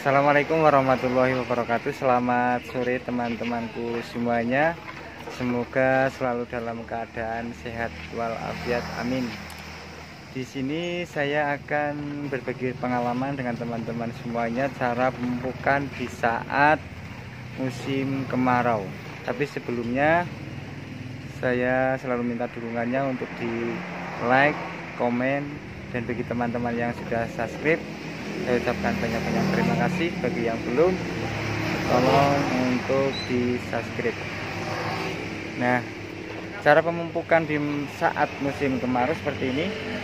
Assalamualaikum warahmatullahi wabarakatuh. Selamat sore teman-temanku semuanya. Semoga selalu dalam keadaan sehat walafiat. Amin. Di sini saya akan berbagi pengalaman dengan teman-teman semuanya cara pemupukan di saat musim kemarau. Tapi sebelumnya saya selalu minta dukungannya untuk di like, komen, dan bagi teman-teman yang sudah subscribe, saya ucapkan banyak-banyak terima kasih. Bagi yang belum, tolong untuk di subscribe. Nah, cara pemupukan di saat musim kemarau seperti ini.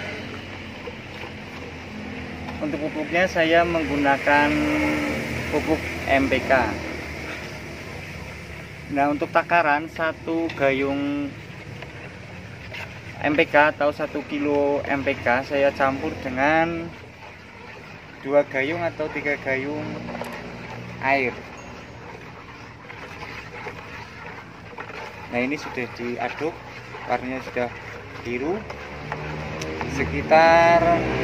Untuk pupuknya saya menggunakan pupuk NPK. Nah, untuk takaran 1 gayung NPK atau 1 kilo NPK saya campur dengan 2 gayung atau 3 gayung air. Nah, ini sudah diaduk, warnanya sudah biru, sekitar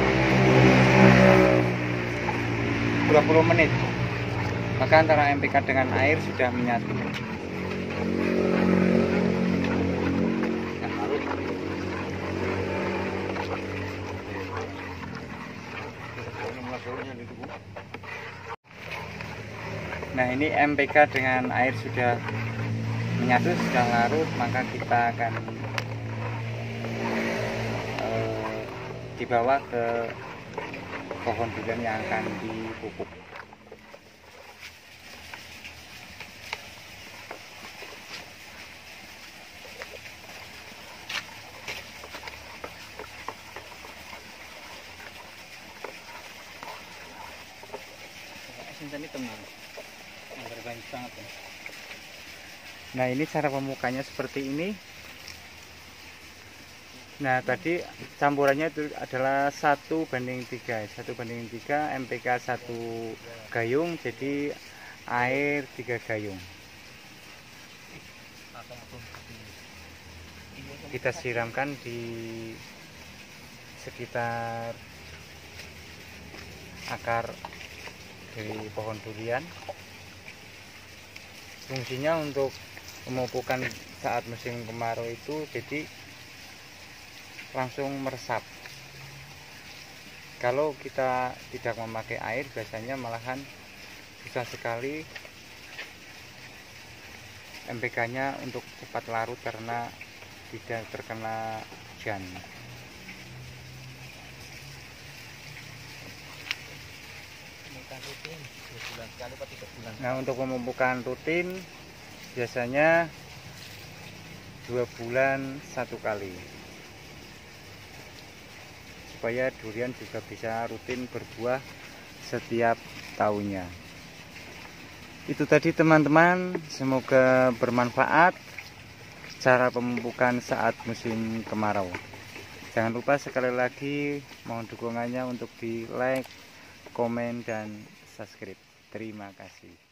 20 menit, maka antara NPK dengan air sudah menyatu. Nah, ini NPK dengan air sudah menyatu, sudah larut, maka kita akan dibawa ke pohon durian yang akan dipupuk. Nah, ini cara pemukanya seperti ini. Nah, tadi campurannya itu adalah 1:3, 1:3 NPK 1 gayung, jadi air 3 gayung. Kita siramkan di sekitar akar dari pohon durian. Fungsinya untuk pemupukan saat musim kemarau itu jadi langsung meresap. Kalau kita tidak memakai air, biasanya malahan susah sekali NPK-nya untuk cepat larut karena tidak terkena hujan. Nah, untuk pemupukan rutin biasanya 2 bulan 1 kali, supaya durian juga bisa rutin berbuah setiap tahunnya. Itu tadi teman-teman, semoga bermanfaat cara pemupukan saat musim kemarau. Jangan lupa sekali lagi mohon dukungannya untuk di like, komen, dan subscribe. Terima kasih.